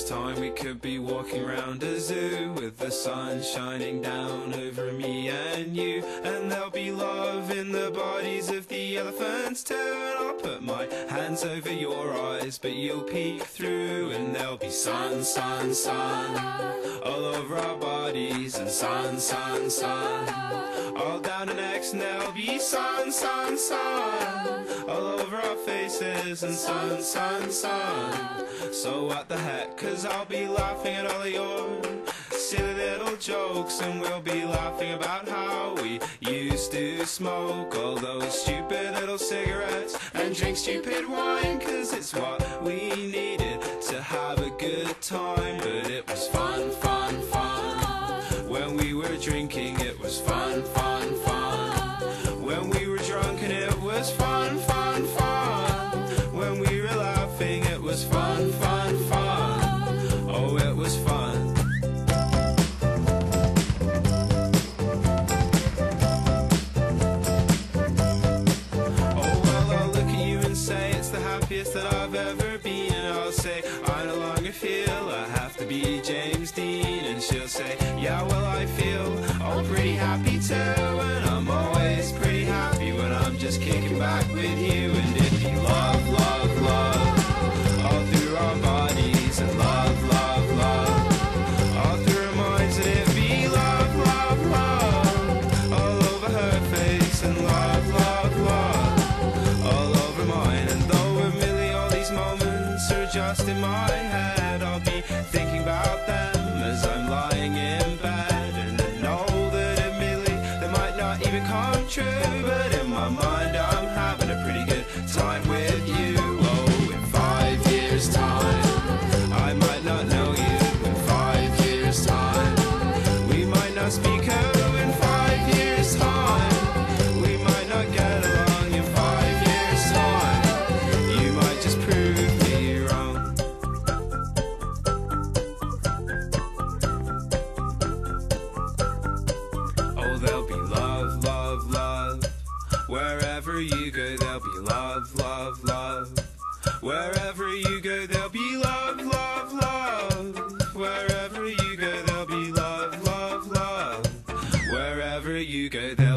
years' time we could be walking around a zoo with the sun shining down over me and you, and there'll be love in the bodies of the elephants too. And I'll put my hands over your eyes, but you'll peek through, and there'll be sun, sun, sun all over our bodies, and sun, sun, sun all down our necks, and there'll be sun, sun, sun all over our faces, and sun, sun, sun. So what the heck, 'cause I'll be laughing at all of your silly little jokes, and we'll be laughing about how we used to smoke all those stupid little cigarettes and drink stupid wine, 'cause it's what we needed to have a good time. But it was fun, fun, fun when we were drinking. It was fun, fun, fun when we were drunk, and it was fun, fun, fun when we were laughing. It was fun, fun, fun. Oh, it was fun. Oh, well, I'll look at you and say it's the happiest that I've ever been, and I'll say I no longer feel I have to be James Dean, and she'll say, yeah, well, I feel all pretty happy too, and I'm always pretty happy when I'm just kicking back with you. And it'd be love, love, love all through our bodies, and love, love, love all through our minds, and it'd be love, love, love all over her face, and love, love, love all over mine. And though admittedly all these moments are just in my head, I'll be thinking about them as I'm lying in bed, and I know that admittedly they might not even come true, but in my mind I'm having a pretty good time with you. Oh, in 5 years' time I might not know you. In 5 years' time we might not speak. Oh, in 5 years' time we might not get along. In 5 years' time you might just prove me wrong. Oh, there'll be love, love, love wherever you go. There'll be love, love, love wherever you go. There'll be love, love, love wherever you go. There'll be love, love, love wherever you go.